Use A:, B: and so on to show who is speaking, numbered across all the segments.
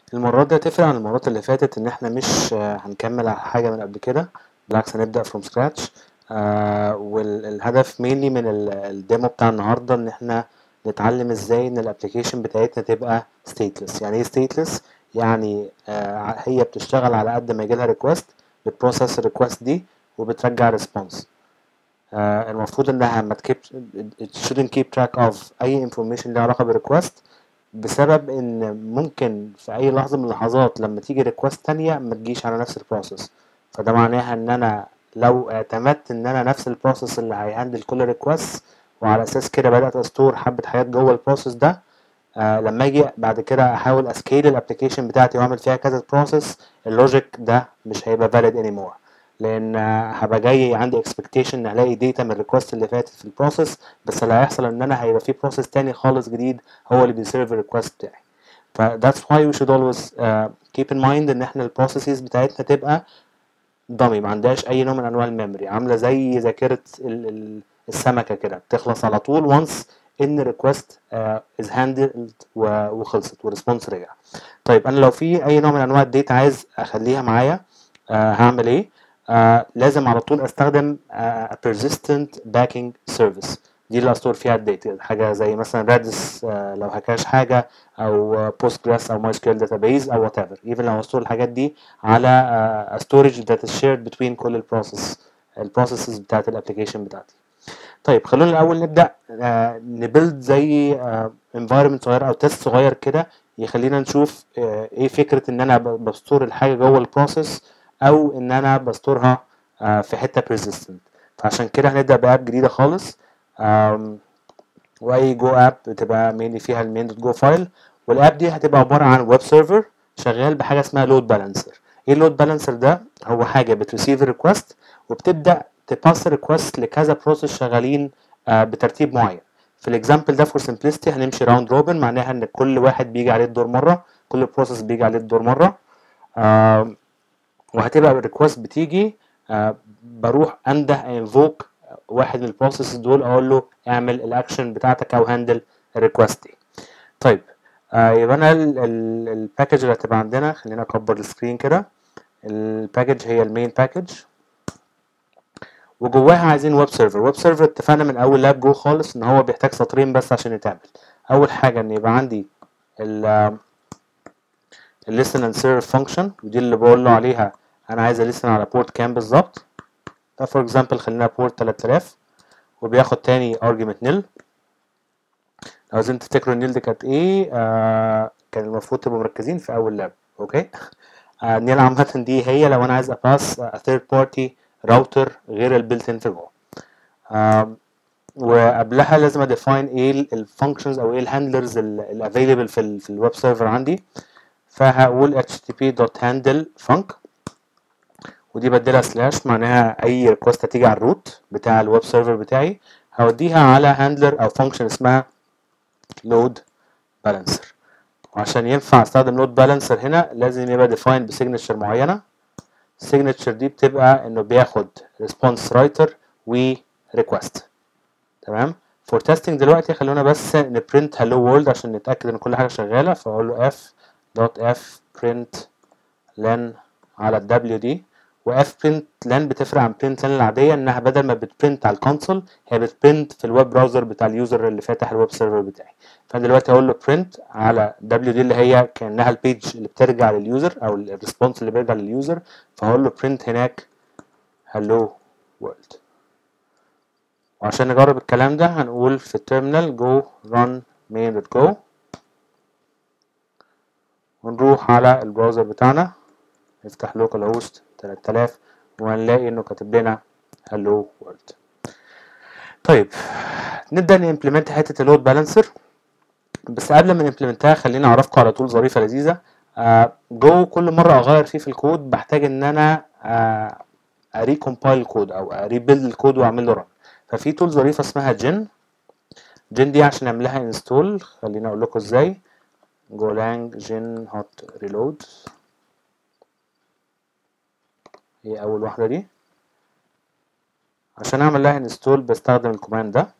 A: المرات دي هتفرق عن المرات اللي فاتت ان احنا مش هنكمل على حاجة من قبل كده، بالعكس هنبدأ from scratch. والهدف mainly من الديمو بتاع النهاردة ان احنا نتعلم ازاي ان الابليكيشن بتاعتنا تبقى stateless. يعني ايه stateless؟ يعني هي بتشتغل على قد ما يجيلها request، بتبروسس الريكوست دي وبترجع response. المفروض انها ما تكيب it shouldn't keep track of اي information ليها علاقة بالريكوست، بسبب ان ممكن في اي لحظة من اللحظات لما تيجي ريكوست تانية ما تجيش على نفس البروسيس. فده معناها ان انا لو اعتمدت ان انا نفس البروسيس اللي هيهندل كل ريكوست، وعلى اساس كده بدأت استور حبة حاجات جوه البروسيس ده، لما اجي بعد كده احاول اسكيل الابلكيشن بتاعتي واعمل فيها كذا بروسيس، اللوجيك ده مش هيبقى valid anymore. لان هبقى جاي عندي expectation ان الاقي داتا من الريكوست اللي فاتت في البروسيس، بس اللي هيحصل ان انا هيبقى في بروسيس تاني خالص جديد هو اللي بيسيرف الريكوست بتاعي. ف that's why we should always keep in mind ان احنا البروسيسز بتاعتنا تبقى dummy، ما عندهاش اي نوع من انواع الميموري، عامله زي ذاكره السمكه كده، بتخلص على طول once ان ريكوست is handled وخلصت وريسبونس رجع. طيب انا لو في اي نوع من انواع الداتا عايز اخليها معايا، هعمل ايه؟ لازم على طول استخدم persistent backing service، دي اللي استور فيها الداتا، حاجه زي مثلا ريدس لو هكاش حاجه، او بوستجريس او ماي سكيول داتابيز او وات ايفر. ايفن لو استور الحاجات دي على storage that is shared between كل البروسيسز بتاعت الابلكيشن بتاعتي. طيب خلونا الاول نبدا نبيلد زي environment صغير او تيست صغير كده، يخلينا نشوف ايه فكره ان انا بستور الحاجه جوه البروسيس او ان انا بستورها في حته persistent. فعشان كده هنبدا باب جديده خالص، واي جو اب بتبقى mainly فيها المين دوت جو فايل، والاب دي هتبقى عباره عن ويب سيرفر شغال بحاجه اسمها لود بالانسر. ايه اللود بالانسر ده؟ هو حاجه بتريسيف ريكوست وبتبدا تباس ريكوست لكذا بروسيس شغالين بترتيب معين. في الاكزامبل ده فور سمبلستي هنمشي راوند روبن، معناها ان كل واحد بيجي عليه الدور مره، كل بروسيس بيجي عليه الدور مره. وهتبقى الريكوست بتيجي بروح انده انفوك واحد من البروسيس دول، اقول له اعمل الاكشن بتاعتك او هاندل الريكوست دي. طيب يبقى انا الباكج اللي هتبقى عندنا، خلينا اكبر السكرين كده. الباكج هي المين باكج، وجواها عايزين ويب سيرفر. ويب سيرفر اتفقنا من اول لاب جو خالص ان هو بيحتاج سطرين بس عشان يتعمل. اول حاجه ان يبقى عندي listen and serve function، ودي اللي بقول له عليها انا عايز listen على بورت كام بالظبط. ده فور اكزامبل خلينا بورت 3000، وبياخد تاني argument nil. لو عايزين تفتكروا النيل دي كانت ايه، كان المفروض تبقوا مركزين في اول لاب. اوكي، النيل عامة دي هي لو انا عايز اباس third party راوتر غير البيلت ان في جوه. وقبلها لازم اديفاين ايه الفانكشنز او ايه الهاندلرز الافيلبل في الويب سيرفر عندي. فهقول http.handle_func، ودي بديلها سلاش، معناها اي ريكوست هتيجي على الروت بتاع الويب سيرفر بتاعي هوديها على هاندلر او فانكشن اسمها لود بالانسر. وعشان ينفع استخدم لود بالانسر هنا لازم يبقى ديفاين بسيجنتشر معينه. السيجنتشر دي بتبقى انه بياخد ريسبونس رايتر و ريكوست. تمام. فور تيستنج دلوقتي خلونا بس نبرنت هالو وورلد عشان نتاكد ان كل حاجه شغاله. فاقول له f.f print len على الدبليو دي. واف برنت لان بتفرق عن برنت لان العاديه، انها بدل ما بتبرنت على الكونسول هي بتبرنت في الويب براوزر بتاع اليوزر اللي فاتح الويب سيرفر بتاعي. فانا دلوقتي هقول له برنت على دبليو دي اللي هي كانها البيج اللي بترجع لليوزر او الريسبونس اللي بيرجع لليوزر. فهقول له برنت هناك هالو وورلد. وعشان نجرب الكلام ده هنقول في التيرمينال جو run main.go، ونروح على البراوزر بتاعنا نفتح لوكال هوست 3000 وهنلاقي انه كاتب لنا هالو وورلد. طيب نبدا نimplement حته اللود بالانسر، بس قبل ما نimplementها خلينا اعرفكم على طول ظريفه لذيذه. جو كل مره اغير فيه في الكود بحتاج ان انا اريكومبايل الكود او اريبيلد الكود واعمل له رن. ففي تول ظريفه اسمها جن دي عشان نعملها انستول خلينا اقول لكم ازاي. جولانج جن هوت ريلود هي اول واحده دي. عشان اعمل لها انستول بستخدم الكوماند ده.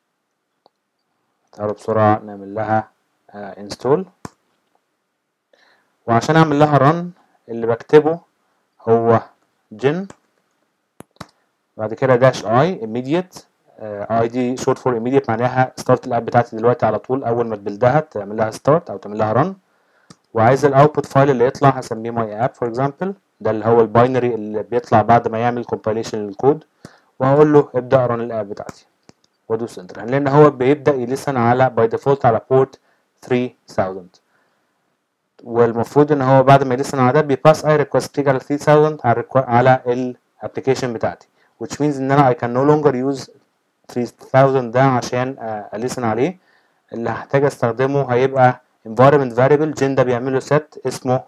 A: تعالوا بسرعه نعمل لها انستول. وعشان اعمل لها رن اللي بكتبه هو gen بعد كده داش اي immediate. اي دي short for immediate معناها start الاب بتاعتي دلوقتي على طول، اول ما تبلدها تعمل لها start او تعمل لها run. وعايز الاوتبوت فايل اللي يطلع هسميه my app for example، ده اللي هو الباينري اللي بيطلع بعد ما يعمل compilation للكود، وهقول له ابدا run الاب بتاعتي وادوس انتر، لان هو بيبدا يلسن على باي ديفولت على port 3000، والمفروض ان هو بعد ما يلسن على ده بيباس اي ريكوست تيجي على 3000 على الابلكيشن بتاعتي، which means ان انا I can no longer use 3000 ده عشان ألسن عليه. اللي هحتاج استخدمه هيبقى environment variable gen ده بيعمل له set اسمه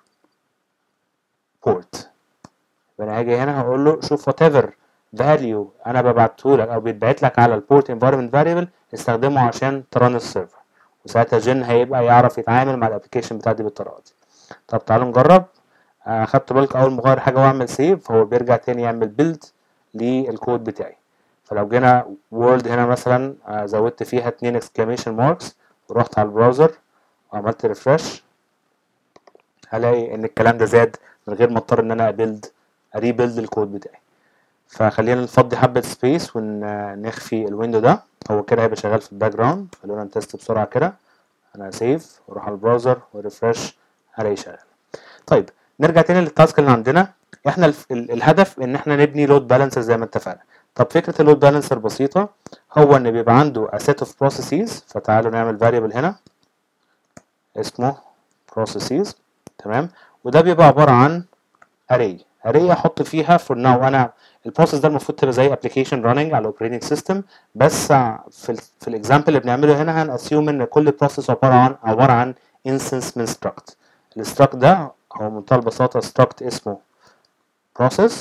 A: port. فانا هاجي هنا هقول له شوف whatever value انا ببعته لك او بيتبعت لك على البورت environment variable استخدمه عشان تران السيرفر، وساعتها جن هيبقى يعرف يتعامل مع الابلكيشن بتاعتي بالطريقه دي. طب تعالوا نجرب. خدت بالك اول ما اغير حاجه واعمل سيف هو بيرجع تاني يعمل بيلد للكود بتاعي. فلو جينا وورد هنا مثلا زودت فيها 2 اكسكلاميشن ماركس ورحت على البراوزر وعملت ريفرش، هلاقي ان الكلام ده زاد من غير ما اضطر ان انا اريبيلد الكود بتاعي. فخلينا نفضي حبه سبيس ونخفي الويندو ده، هو كده هيبقى شغال في الباك جراوند. خلونا نتست بسرعه كده، انا سيف واروح على البراوزر وريفرش هلاقي شغال. طيب نرجع تاني للتاسك اللي عندنا. احنا الهدف ان احنا نبني لود بالانسر زي ما اتفقنا. طب فكره اللود بالانسر بسيطه، هو ان بيبقى عنده a set of processes. فتعالوا نعمل variable هنا اسمه processes، تمام، وده بيبقى عباره عن array احط فيها for now. انا البروسيس ده المفروض تبقى زي application running على الاوبريتنج سيستم، بس في الاكزامبل اللي بنعمله هنا هنأسيوم ان كل بروسيس عباره عن instance من struct. الستراكت ده هو بمنتهى البساطه struct اسمه process.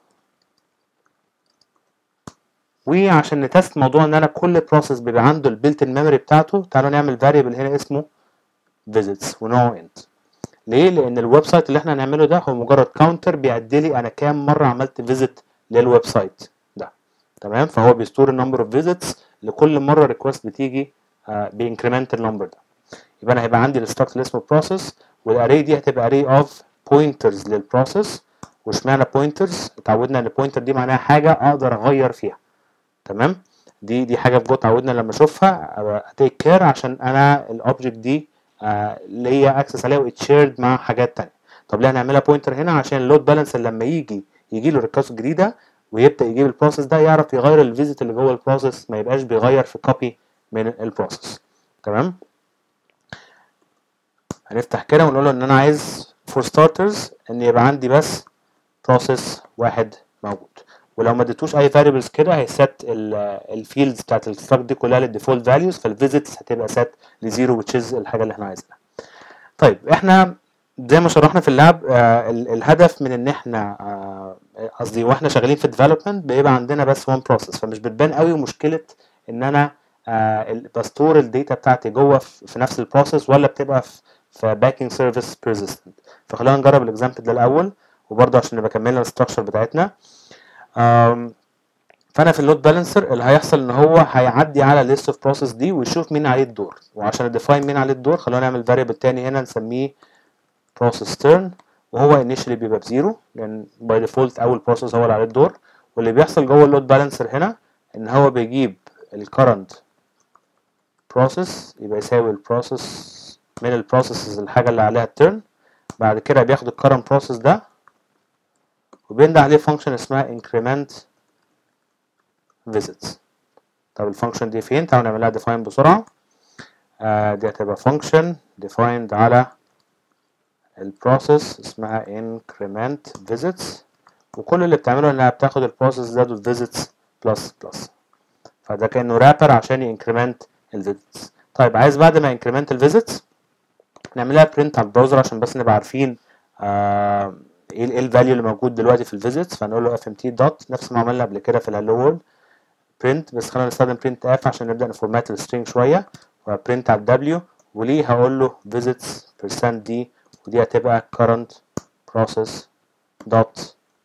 A: وعشان نتست موضوع ان انا كل بروسيس بيبقى عنده البيلت ان ميموري بتاعته، تعالوا نعمل variable هنا اسمه visits ونوعه int. ليه؟ لان الويب سايت اللي احنا هنعمله ده هو مجرد كاونتر بيعد لي انا كام مره عملت فيزيت للويب سايت ده، تمام. فهو بيستور النمبر اوف فيزيتس لكل مره ريكوست بتيجي بانكريمنت النمبر ده. يبقى انا هيبقى عندي الستراكت اللي اسمه process، والاري دي هتبقى array اوف بوينترز للبروسيس. واشمعنى بوينترز؟ اتعودنا ان بوينتر دي معناها حاجه اقدر اغير فيها، تمام. دي حاجه في جو اتعودنا لما اشوفها اتيك كير عشان انا الاوبجكت دي ليا اكسس عليها واتشيرد مع حاجات تانية. طب ليه هنعملها بوينتر هنا؟ عشان اللود بالانسر لما يجي له ريكوست جديده ويبدا يجيب البروسيس ده يعرف يغير الفيزيت اللي جوه البروسيس، ما يبقاش بيغير في كوبي من البروسيس، تمام. هنفتح كده ونقول له ان انا عايز فور ستارترز ان يبقى عندي بس بروسيس واحد موجود، ولو ما اديتوش اي فاريبلز كده هيسيت الفيلدز بتاعت الستراكت دي كلها للديفولت فاليوز، فالفيزيتس هتبقى سيت لزيرو which is الحاجه اللي احنا عايزينها. طيب احنا زي ما شرحنا في اللاب الهدف من ان احنا قصدي واحنا شغالين في الديفلوبمنت بيبقى عندنا بس وان بروسيس، فمش بتبان قوي مشكله ان انا بستور الداتا بتاعتي جوه في نفس البروسيس ولا بتبقى في باكينج سيرفيس بيرسيستنت. فخلينا نجرب الاكزامبل ده الاول وبرضه عشان نبقى كملنا الستراكشر بتاعتنا. فانا في اللود بالانسر اللي هيحصل ان هو هيعدي على الليست اوف بروسيس دي ويشوف مين عليه الدور، وعشان اديفاين مين عليه الدور خلونا نعمل فاريبل تاني هنا نسميه بروسيس تيرن، وهو انيشالي بيبقى بزيرو لان باي ديفولت اول بروسيس هو اللي عليه الدور. واللي بيحصل جوه اللود بالانسر هنا ان هو بيجيب الكرنت بروسيس يبقى يساوي البروسيس من البروسيسز الحاجه اللي عليها التيرن، بعد كده بياخد الكرنت بروسيس ده وبينده عليه فانكشن اسمها increment visits. طب الفانكشن دي فين؟ تعالوا نعملها define بسرعه. دي هتبقى فانكشن defined على البروسيس اسمها increment visits، وكل اللي بتعمله انها بتاخد البروسيس ده دوت visits بلس بلس، فده كانه رابر عشان ينكريمنت الفيزيتس. طيب عايز بعد ما ينكريمنت الفيزيتس نعملها برنت على البراوزر عشان بس نبقى عارفين ايه الفاليو اللي موجود دلوقتي في الفيزيتس. فنقول له fmt دوت نفس ما عملنا قبل كده في الهالو وورلد print، بس خلينا نستخدم print f عشان نبدا نفورمات السترينج شويه، وprint على الw وليه هقول له visits %d ودي هتبقى current process dot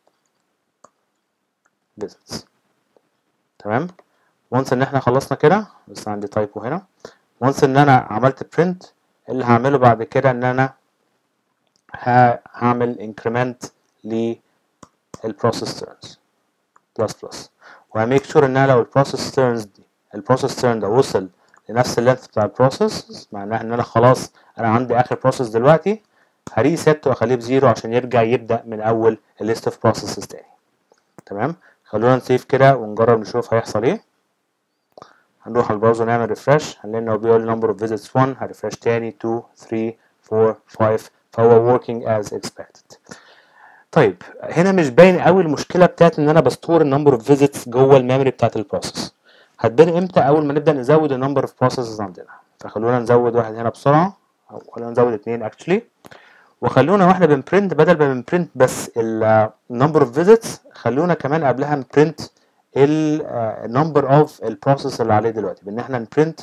A: visits، تمام. وانس ان احنا خلصنا كده، بس عندي تايبو هنا، وانس ان انا عملت print اللي هعمله بعد كده ان انا هعمل increment للبروسيس تيرنز بلس بلس، وهميك شور ان انا لو البروسيس تيرن ده وصل لنفس اللينث بتاع البروسيس، معناها ان انا خلاص انا عندي اخر بروسيس دلوقتي، هريست واخليه بزيرو عشان يرجع يبدا من اول الليست اوف بروسيسز تاني. تمام، خلونا نسيف كده ونجرب نشوف هيحصل ايه. هنروح على البراوزر نعمل ريفرش، هنلاقي ان هو بيقول لي number of visits 1، هريفرش تاني 2 3 4 5، فهو working as expected. طيب هنا مش باين قوي المشكله بتاعت ان انا بستور النمبر اوف فيزيتس جوه الميموري بتاعت البروسيس. هتبان امتى؟ اول ما نبدا نزود النمبر اوف بروسيسز عندنا. فخلونا نزود واحد هنا بسرعه، او خلونا نزود اتنين اكشلي، وخلونا واحنا بنبرنت بدل ما بنبرنت بس النمبر اوف فيزيتس، خلونا كمان قبلها نبرنت النمبر اوف البروسيس اللي عليه دلوقتي، بان احنا نبرنت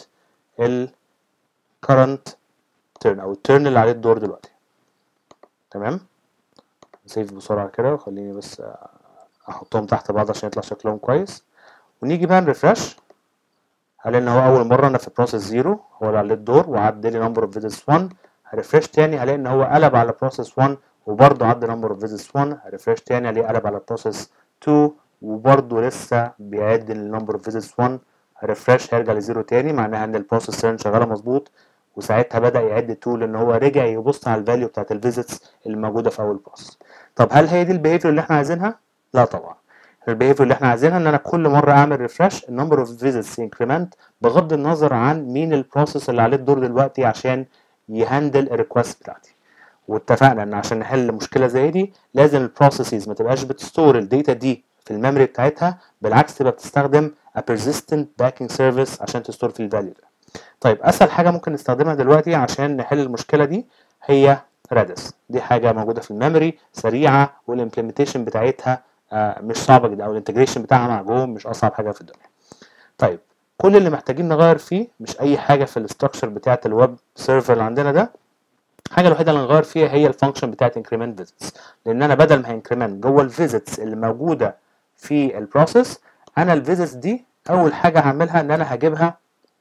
A: الكرنت تيرن او التيرن اللي عليه الدور دلوقتي. تمام، نسيف بسرعه كده، وخليني بس احطهم تحت بعض عشان يطلع شكلهم كويس، ونيجي بقى نريفرش. هلاقي ان هو اول مره انا في بروسيس 0 هو اللي عليه الدور وعدى لي نمبر اوف فيزيتس 1. هريفرش تاني هلاقي ان هو قلب على بروسيس 1 وبرده عدى نمبر اوف فيزيتس 1. هريفرش تاني هلاقيه قلب على بروسيس 2 وبرده لسه بيعد النمبر اوف فيزيتس 1. هريفرش هيرجع لزيرو تاني، معناها ان البروسيس شغاله مظبوط، وساعتها بدا يعد 2 لان هو رجع يبص على الفاليو بتاعت الفيزيتس اللي موجوده في اول بروسيس. طب هل هي دي البيهيفير اللي احنا عايزينها؟ لا طبعا. البيهيفير اللي احنا عايزينها ان انا كل مره اعمل ريفرش النمبر اوف فيزيتس انكريمنت بغض النظر عن مين البروسيس اللي عليه الدور دلوقتي عشان يهندل الريكوست بتاعتي. واتفقنا ان عشان نحل مشكله زي دي لازم البروسيسز ما تبقاش بتستور الداتا دي في الميموري بتاعتها، بالعكس تبقى بتستخدم a persistent backing service عشان تستور في الفاليو ده. طيب اسهل حاجه ممكن نستخدمها دلوقتي عشان نحل المشكله دي هي ريدس. دي حاجه موجوده في الميموري، سريعه، والامبلمنتيشن بتاعتها مش صعبه جدا، او الانتجريشن بتاعها مع جوم مش اصعب حاجه في الدنيا. طيب كل اللي محتاجين نغير فيه مش اي حاجه في الاستراكشر بتاعه الويب سيرفر اللي عندنا ده، الحاجه الوحيده اللي نغير فيها هي الفانكشن بتاعه increment visits، لان انا بدل ما هانكريمنت جوه الفيزيتس اللي موجوده في البروسيس، انا الفيزيتس دي اول حاجه هعملها ان انا هجيبها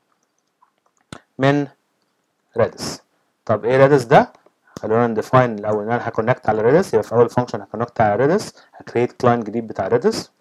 A: من ريدس. طب ايه ريدس ده؟ خلونا نديفاين الاول ان انا هكونكت على ريدس، يبقى في اول فانكشن هكونكت على ريدس، هكريت كلاينت جديد بتاع ريدس،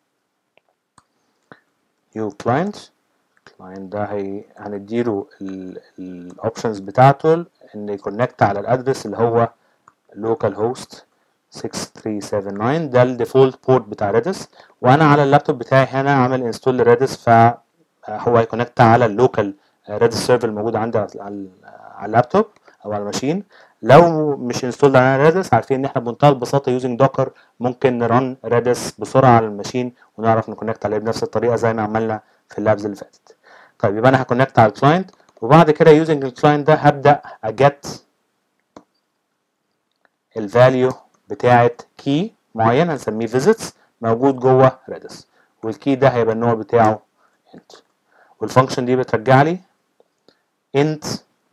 A: new client. الكلاينت ده هنديله الاوبشنز بتاعته ان يكونكت على الادرس اللي هو local host 6379، ده الديفولت بورت بتاع ريدس، وانا على اللابتوب بتاعي هنا عامل انستول لريدس، فهو هيكونكت على اللوكال ريدس سيرفر الموجود عندي على اللابتوب او على الماشين. لو مش انستول على ريدس، عارفين ان احنا بمنتهى البساطه يوزنج دوكر ممكن نرن ريدس بسرعه على الماشين ونعرف نكونكت عليه بنفس الطريقه زي ما عملنا في اللابز اللي فاتت. طيب يبقى انا هكونكت على الكلاينت، وبعد كده يوزنج الكلاينت ده هبدا اجت الفاليو بتاعت كي معين هنسميه visits موجود جوه ريدس، والكي ده هيبقى النوع بتاعه int، والفانكشن دي بترجع لي int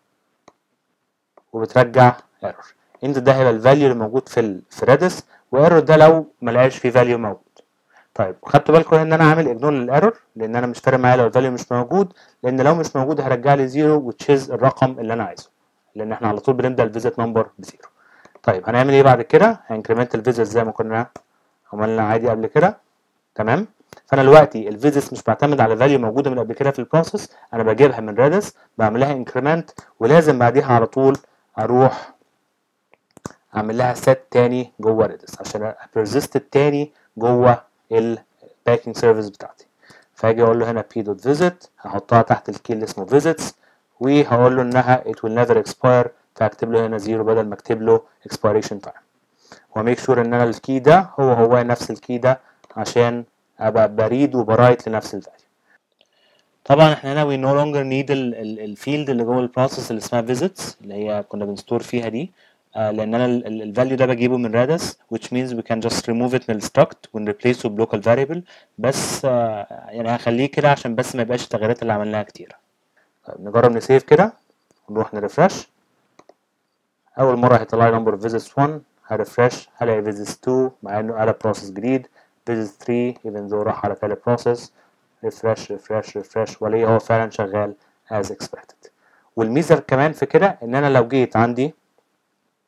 A: وبترجع error. int ده هيبقى الفاليو اللي موجود في ريدس، وايرور ده لو ما لقاش فيه فاليو موجود. طيب خدتوا بالكم ان انا عامل اجنور للايرور، لان انا مش فارق معايا لو الفاليو مش موجود، لان لو مش موجود هرجع لي 0 which is الرقم اللي انا عايزه، لان احنا على طول بنبدا الفيزيت نمبر بزيرو. طيب هنعمل ايه بعد كده؟ هنكريمنت الفيزيت زي ما كنا عملنا عادي قبل كده. تمام، فانا دلوقتي الفيزيتس مش بعتمد على فاليو موجوده من قبل كده في البروسيس، انا بجيبها من ريدس بعمل لها انكريمنت، ولازم بعديها على طول اروح اعمل لها سيت تاني جوه ريدس عشان ابرزست التاني جوه الباكينج سيرفيس بتاعتي. فاجي اقول له هنا p.visit، هحطها تحت الكي اللي اسمه visits، وهقول له انها it will never expire، فاكتب له هنا 0 بدل ما اكتب له expiration time، وميك شور ان انا الكي ده هو نفس الكي ده عشان ابقى بريد وبرايت لنفس الفاليو. طبعا احنا هنا we no longer need الفيلد اللي جوه البروسيس اللي اسمها visits اللي هي كنا بنستور فيها دي، لان انا الفاليو ده بجيبه من رادس which means we can just remove it من الستراكت ونريبليسه بلوكال فاريبل، بس يعني هخليه كده عشان بس ما يبقاش التغييرات اللي عملناها كتير. نجرب نسيف كده ونروح نرفرش. اول مره هيطلع لي number of visits 1، هرفرش هلاقي visits 2 مع انه قلب بروسيس جديد، visits 3 even though راح على تالت بروسيس، ريفرش والاقيه هو فعلا شغال as expected. والميزه كمان في كده ان انا لو جيت عندي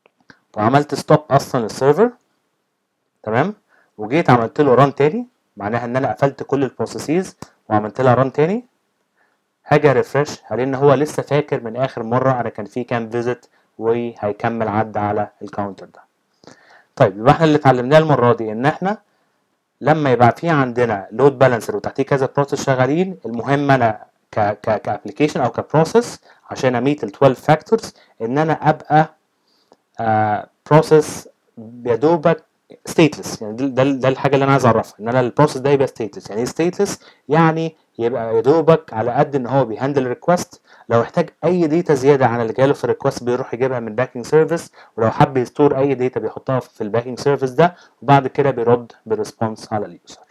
A: وعملت ستوب اصلا للسيرفر، تمام، وجيت عملت له ران تاني، معناها ان انا قفلت كل البروسيسز وعملت لها ران تاني، هاجي ريفرش هلاقي ان هو لسه فاكر من اخر مره انا كان في كام فيزيت وهيكمل عد على الكاونتر ده. طيب يبقى احنا اللي اتعلمناه المره دي ان احنا لما يبقى في عندنا لود بالانسر وتحتيه كذا بروسيس شغالين، المهم انا كابلكيشن او كبروسيس عشان اميت ال 12 فاكتورز ان انا ابقى بروسيس يا دوبك ستيتلس. يعني ده الحاجه اللي انا عايز اعرفها، ان انا البروسيس ده يبقى ستيتلس. يعني ايه ستيتلس؟ يعني يبقى يا دوبك على قد ان هو بيهندل ريكوست، لو احتاج اي ديتا زياده عن اللي جاله في الريكوست بيروح يجيبها من باكينج سيرفيس، ولو حب يستور اي ديتا بيحطها في الباكينج سيرفيس ده، وبعد كده بيرد بريسبونس على اليوزر.